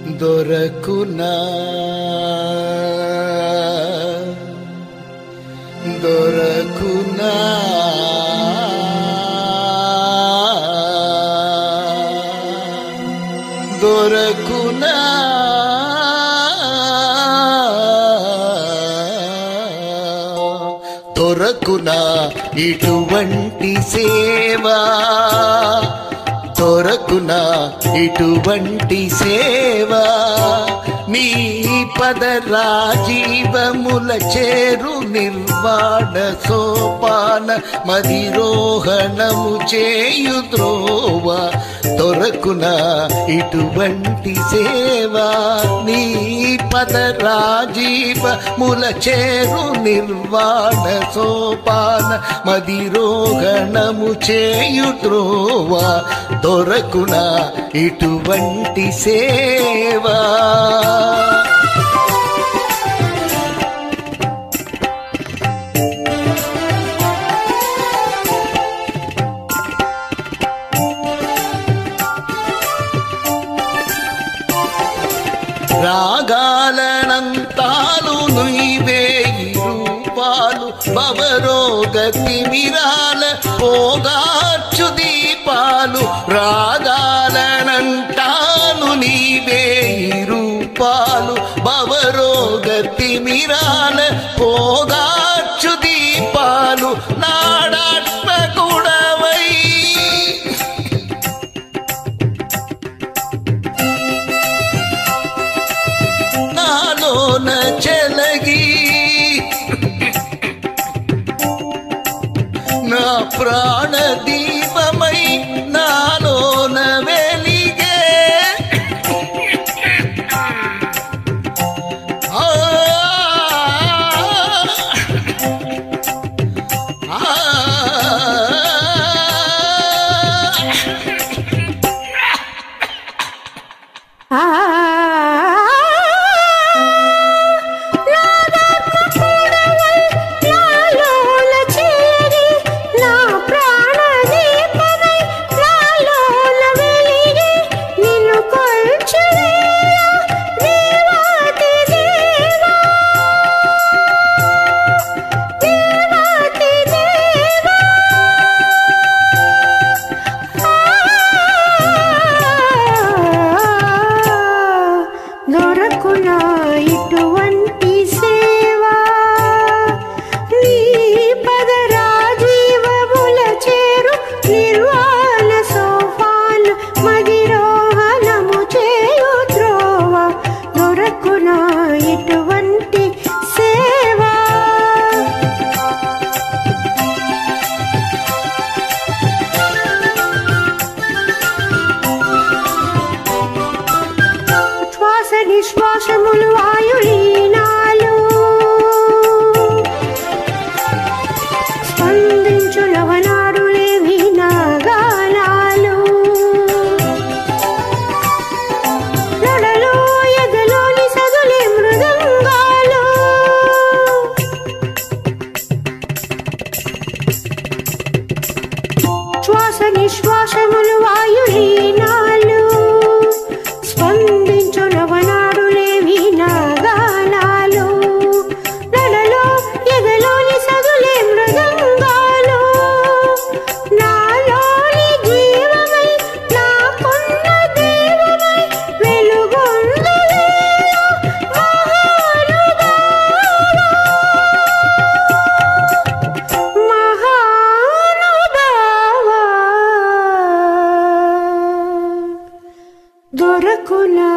దొరకునా దొరకునా దొరకునా దొరకునా ఇటువంటి సేవా దొరకునా ఇటువంటి సేవా నీ పదరాజీవముల చేరు నిర్వాణ సోపాన మదిరోహణము చేయు ద్రోవ దొరకునా ఇటువంటి సేవా నీ పదరాజీవముల చేరు నిర్వాణ సోపాన మదిరోహణము చేయు ద్రోవ దొరకునా ఇటువంటి సేవా రాగాలనంతాలు నువ్వే రూపాలు భవరోగతిమిరాల పోగార్చు దీపాలు రాగాలనంతాలు నీవే రూపాలు భవరోగతిమిరాల పోగార్చు దీపాలు నాడాత్మకుడవై నాలోన చెలగి నా ప్రాణ దీపమై నాలోన వెలిగే నిశ్వాసములు వాయులీనాలు స్పందించు లవనాడులే వీణాగానాలు నడలో ఎదలోని సదులే మృదంగాలు శ్వాస నిశ్వాసములు వాయులీనాలు స్పందించు లవనాడులే వీణాగానాలు నడలో ఎదలోని సదులే మృదంగాలు నాలోని జీవమై నాకున్న దేవమై వెలుగొందులేలో మహానుభావా దొరకునా